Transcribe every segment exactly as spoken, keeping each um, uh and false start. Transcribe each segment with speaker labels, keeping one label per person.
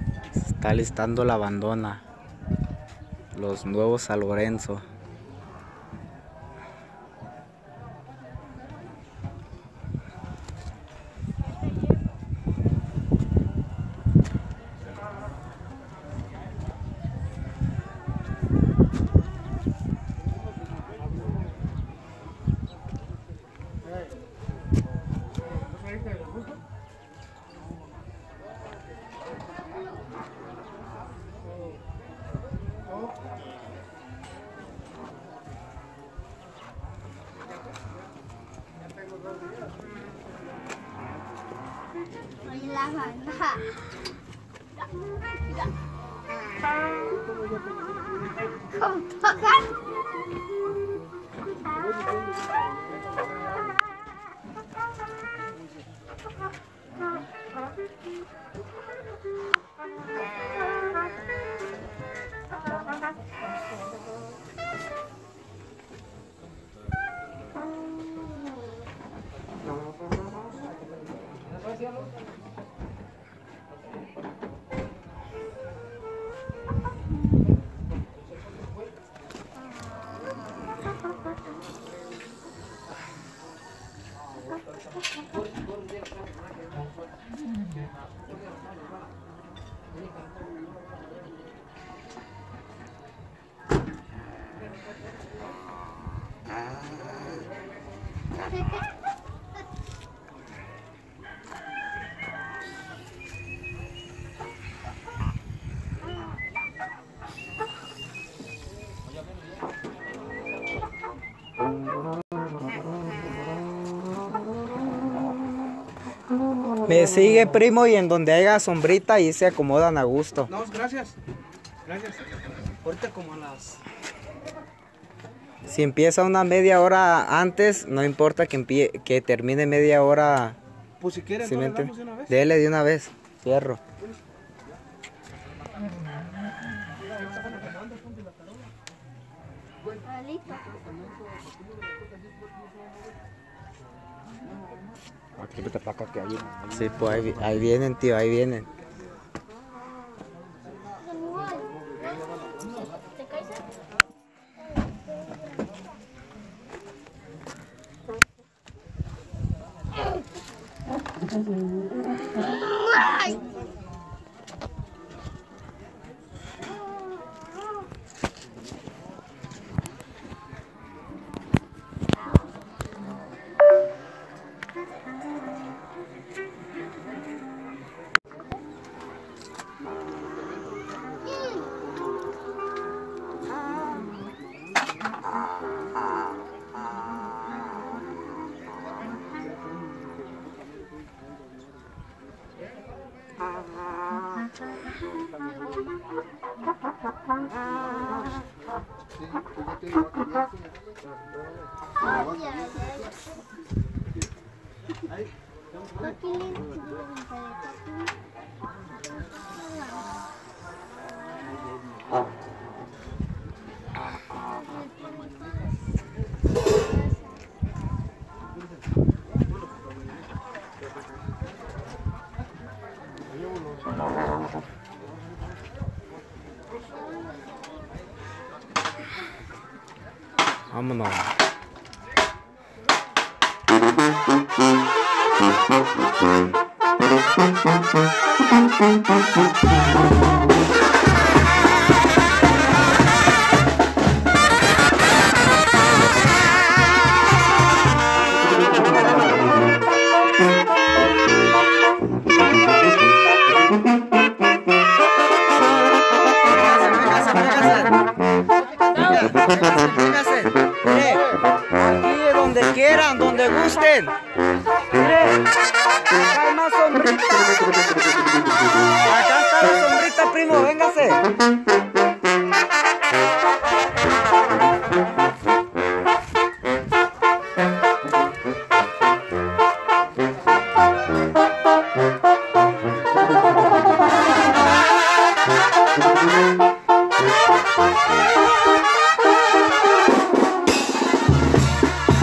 Speaker 1: Está listando la abandona. Los nuevos San Lorenzo.
Speaker 2: La banda. ¿Cómo tocan?
Speaker 1: Me sigue, primo, y en donde haya sombrita ahí se acomodan a gusto.
Speaker 3: No, gracias. Gracias. Ahorita como a las...
Speaker 1: Si empieza una media hora antes, no importa que, empie que termine media hora.
Speaker 3: Pues si quieren,
Speaker 1: ¿Sí
Speaker 3: ¿no
Speaker 1: me
Speaker 3: le
Speaker 1: entiende?
Speaker 3: damos de una vez?
Speaker 1: Dele de una vez. Fierro.
Speaker 4: Aquí vete para acá que hay.
Speaker 1: Sí, pues ahí, vi- ahí vienen, tío, ahí vienen.
Speaker 2: Ay.
Speaker 1: Vámonos. Véngase, mire, aquí donde quieran, donde gusten. Mire, acá hay más sombrita. Acá está la sombrita, primo, véngase.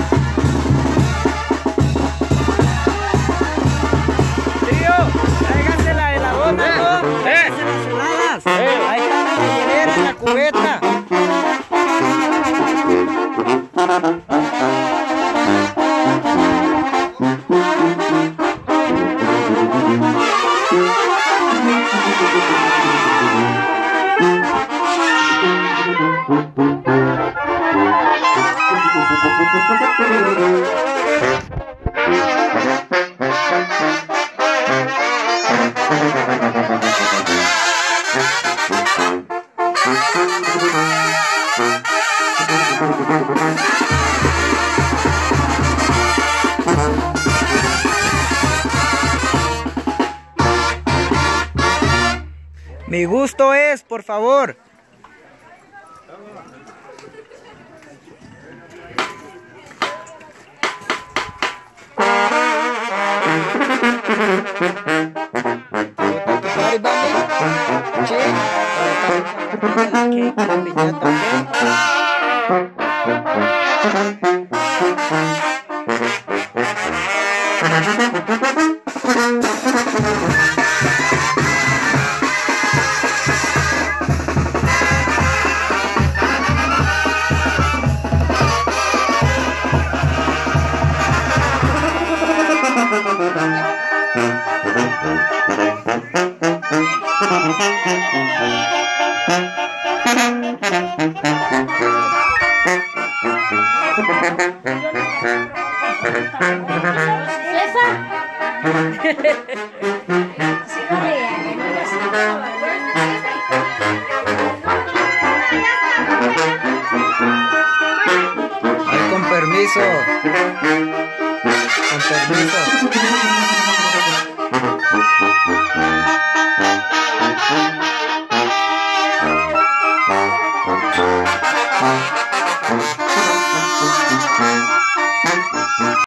Speaker 1: Tío, traigan Mi gusto es, por favor. Ay, con permiso. Con permiso.
Speaker 2: Thank you.